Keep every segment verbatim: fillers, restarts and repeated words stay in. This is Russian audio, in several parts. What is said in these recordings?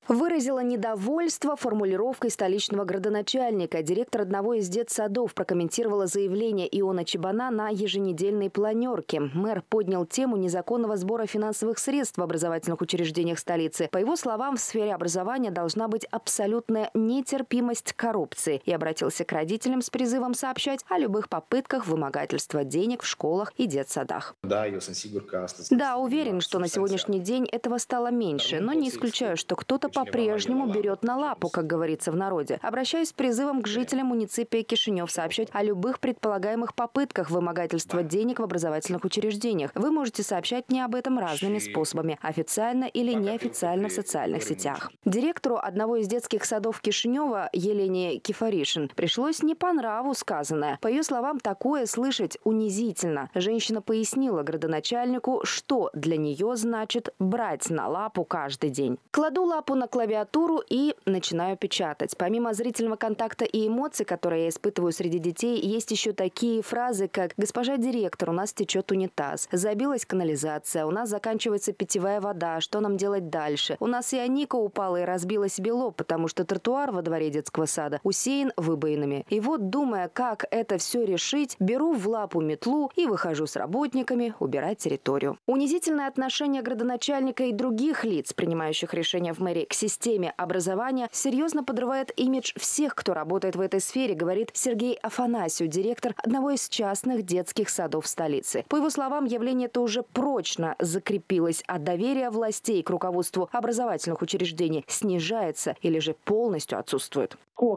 Выразила недовольство формулировкой столичного градоначальника. Директор одного из детсадов прокомментировала заявление Иона Чебана на еженедельной планерке. Мэр поднял тему незаконного сбора финансовых средств в образовательных учреждениях столицы. По его словам, в сфере образования должна быть абсолютная нетерпимость к коррупции. И обратился к родителям с призывом сообщать о любых попытках вымогательства денег в школах и детсадах. Да, уверен, что на сегодняшний день этого стало меньше, но не исключаю, что кто-то по-прежнему берет на лапу, как говорится в народе. Обращаюсь с призывом к жителям муниципия Кишинев сообщать о любых предполагаемых попытках вымогательства денег в образовательных учреждениях. Вы можете сообщать мне об этом разными способами, официально или неофициально в социальных сетях. Директору одного из детских садов Кишинева Елене Кифаришин пришлось не по нраву сказанное. По ее словам, такое слышать унизительно. Женщина пояснила градоначальнику, что для нее значит брать на лапу каждый день. Кладу лапу на клавиатуру и начинаю печатать. Помимо зрительного контакта и эмоций, которые я испытываю среди детей, есть еще такие фразы, как «Госпожа директор, у нас течет унитаз», «Забилась канализация», «У нас заканчивается питьевая вода, что нам делать дальше?», «У нас Ионика упала и разбила себе лоб, потому что тротуар во дворе детского сада усеян выбоинами». И вот, думая, как это все решить, беру в лапу метлу и выхожу с работниками убирать территорию. Унизительное отношение градоначальника и других лиц, принимающих решения в мэрии, к системе образования серьезно подрывает имидж всех, кто работает в этой сфере, говорит Сергей Афанасьев, директор одного из частных детских садов столицы. По его словам, явление это уже прочно закрепилось, а доверие властей к руководству образовательных учреждений снижается или же полностью отсутствует.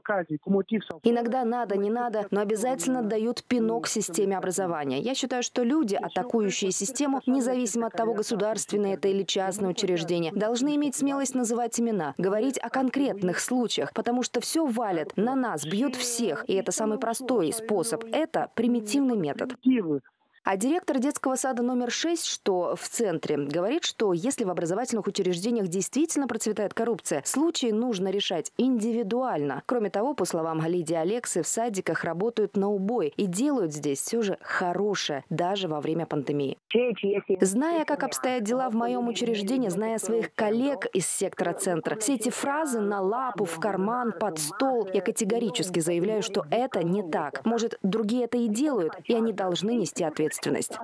Иногда надо, не надо, но обязательно дают пинок системе образования. Я считаю, что люди, атакующие систему, независимо от того, государственное это или частное учреждение, должны иметь смелость называть имена, говорить о конкретных случаях, потому что все валят на нас, бьют всех, и это самый простой способ. Это примитивный метод. А директор детского сада номер шесть, что в центре, говорит, что если в образовательных учреждениях действительно процветает коррупция, случаи нужно решать индивидуально. Кроме того, по словам Лидии Алексы, в садиках работают на убой и делают здесь все же хорошее, даже во время пандемии. Зная, как обстоят дела в моем учреждении, зная своих коллег из сектора центра, все эти фразы на лапу, в карман, под стол, я категорически заявляю, что это не так. Может, другие это и делают, и они должны нести ответственность.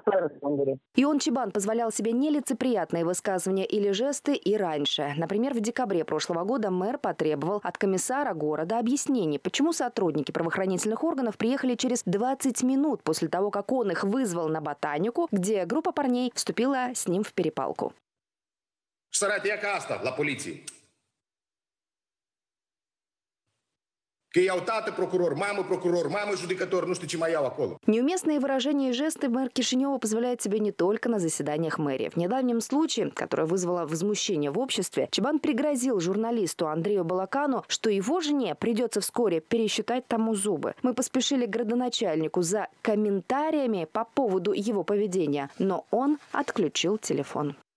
Ион Чебан позволял себе нелицеприятные высказывания или жесты и раньше. Например, в декабре прошлого года мэр потребовал от комиссара города объяснений, почему сотрудники правоохранительных органов приехали через двадцать минут после того, как он их вызвал на ботанику, где группа парней вступила с ним в перепалку. Неуместные выражения и жесты мэр Кишинева позволяет себе не только на заседаниях мэрии. В недавнем случае, которое вызвало возмущение в обществе, Чебан пригрозил журналисту Андрею Балакану, что его жене придется вскоре пересчитать тому зубы. Мы поспешили к градоначальнику за комментариями по поводу его поведения, но он отключил телефон.